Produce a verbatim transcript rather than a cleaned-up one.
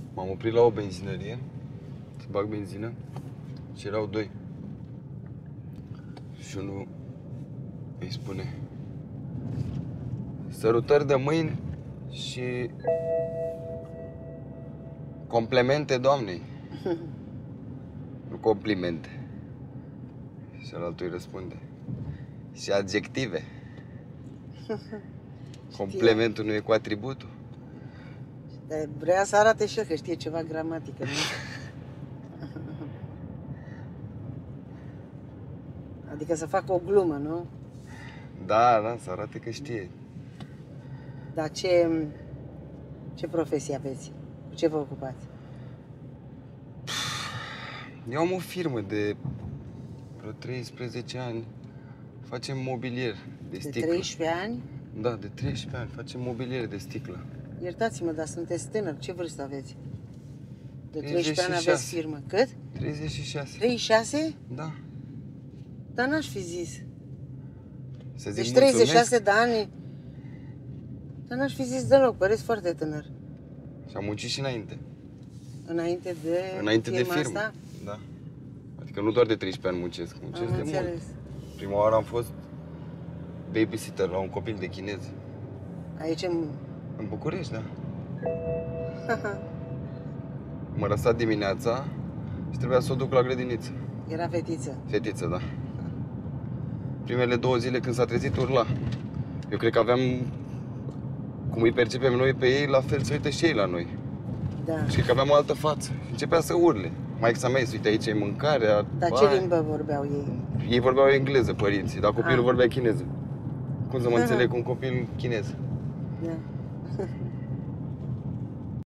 M-am oprit la o benzinărie să bag benzină și erau doi. Și unul îi spune: sărutări de mâini și complemente doamnei. Nu complimente. Și altul îi răspunde: și adjective. Complementul nu e cu atributul. Dar vrea să arate și el că știe ceva gramatică, nu? Adică să facă o glumă, nu? Da, da, să arate că știe. Dar ce, ce profesie aveți? Cu ce vă ocupați? Eu am o firmă de vreo treisprezece ani. Facem mobilier de sticlă. De treisprezece ani? Da, de treisprezece ani. Facem mobilier de sticlă. Iertați-mă, dar sunteți tânăr. Ce vârstă aveți? De treizeci și treisprezece ani șase. aveți firmă. Cât? treizeci și șase. treizeci și șase? Da. Dar n-aș fi zis. Să zic Deci treizeci și șase mulțumesc. de ani. Dar n-aș fi zis deloc, păreți foarte tânăr. Și am muncit și înainte. Înainte de Înainte de firma firmă. asta? Da. Adică nu doar de treisprezece ani muncesc, muncesc Am de înțeles. mult. Prima oară am fost babysitter la un copil de chinez. Aici în... În București, da. Mă lăsat dimineața și trebuia să o duc la grădiniță. Era fetiță. Fetiță, da. Primele două zile când s-a trezit urla. Eu cred că aveam, cum îi percepem noi pe ei, la fel se uită și ei la noi. Da. Și cred că aveam o altă față. Începea să urle. Maica mea, uite, aici e mâncarea. Dar ce limbă vorbeau ei? Ei vorbeau engleză, părinții, dar copilul Ah. vorbea chineză. Cum să mă Aha. înțeleg cu un copil chinez? Da.